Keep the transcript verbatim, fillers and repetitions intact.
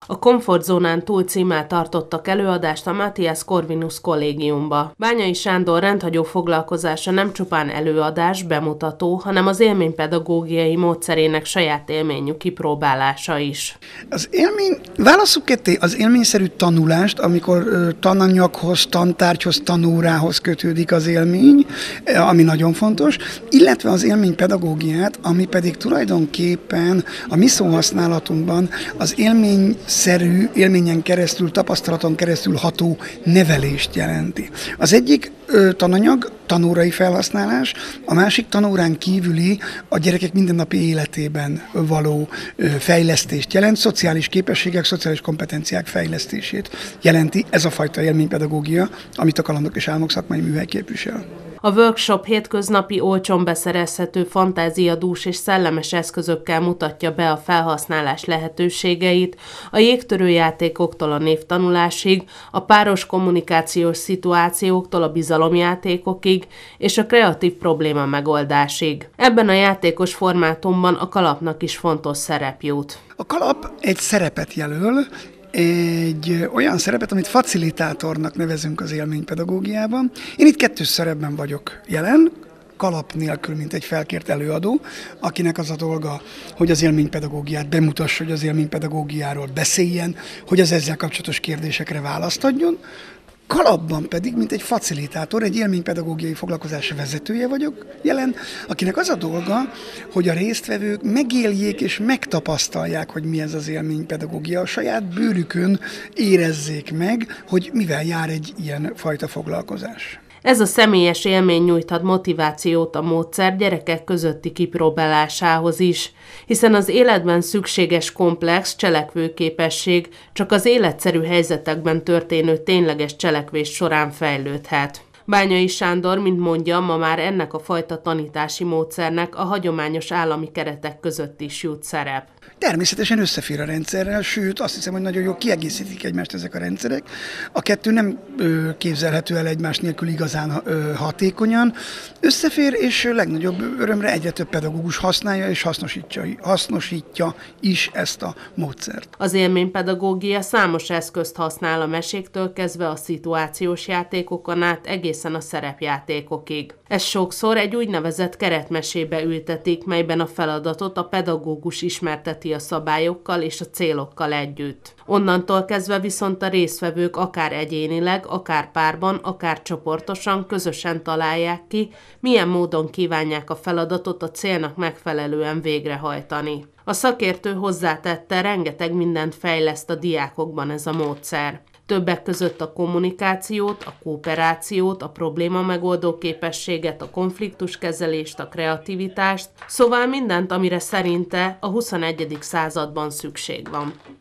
A Komfortzónán túl címmel tartottak előadást a Matthias Corvinus kollégiumba. Bányai Sándor rendhagyó foglalkozása nem csupán előadás, bemutató, hanem az élménypedagógiai módszerének saját élményű kipróbálása is. Az élmény, válasszuk ketté az élményszerű tanulást, amikor ö, tananyaghoz, tantárgyhoz, tanórához kötődik az élmény, ami nagyon fontos, illetve az élménypedagógiát, ami pedig tulajdonképpen a mi szóhasználatunkban az élmény szerű, élményen keresztül, tapasztalaton keresztül ható nevelést jelenti. Az egyik ö, tananyag, tanórai felhasználás, a másik tanórán kívüli a gyerekek mindennapi életében való ö, fejlesztést jelent, szociális képességek, szociális kompetenciák fejlesztését jelenti ez a fajta élménypedagógia, amit a Kalandok és Álmok szakmai műhely képvisel. A workshop hétköznapi, olcsón beszerezhető, fantáziadús és szellemes eszközökkel mutatja be a felhasználás lehetőségeit, a jégtörő játékoktól a névtanulásig, a páros kommunikációs szituációktól a bizalomjátékokig és a kreatív probléma megoldásig. Ebben a játékos formátumban a kalapnak is fontos szerep jut. A kalap egy szerepet jelöl, egy olyan szerepet, amit facilitátornak nevezünk az élménypedagógiában. Én itt kettős szerepben vagyok jelen, kalap nélkül, mint egy felkért előadó, akinek az a dolga, hogy az élménypedagógiát bemutassa, hogy az élménypedagógiáról beszéljen, hogy az ezzel kapcsolatos kérdésekre választ adjon. Kalapban pedig, mint egy facilitátor, egy élménypedagógiai foglalkozás vezetője vagyok jelen, akinek az a dolga, hogy a résztvevők megéljék és megtapasztalják, hogy mi ez az élménypedagógia, a saját bőrükön érezzék meg, hogy mivel jár egy ilyen fajta foglalkozás. Ez a személyes élmény nyújthat motivációt a módszer gyerekek közötti kipróbálásához is, hiszen az életben szükséges komplex cselekvőképesség csak az életszerű helyzetekben történő tényleges cselekvés során fejlődhet. Bányai Sándor, mint mondja, ma már ennek a fajta tanítási módszernek a hagyományos állami keretek között is jut szerep. Természetesen összefér a rendszerrel, sőt azt hiszem, hogy nagyon jól kiegészítik egymást ezek a rendszerek. A kettő nem ö, képzelhető el egymás nélkül igazán ö, hatékonyan. Összefér, és legnagyobb örömre egyre több pedagógus használja és hasznosítja, hasznosítja is ezt a módszert. Az élménypedagógia számos eszközt használ a meséktől kezdve a szituációs játékokon át egészen a szerepjátékokig. Ez sokszor egy úgynevezett keretmesébe ültetik, melyben a feladatot a pedagógus ismerteti a szabályokkal és a célokkal együtt. Onnantól kezdve viszont a résztvevők akár egyénileg, akár párban, akár csoportosan közösen találják ki, milyen módon kívánják a feladatot a célnak megfelelően végrehajtani. A szakértő hozzátette, rengeteg mindent fejleszt a diákokban ez a módszer. Többek között a kommunikációt, a kooperációt, a probléma megoldó képességet, a konfliktuskezelést, a kreativitást, szóval mindent, amire szerinte a huszonegyedik században szükség van.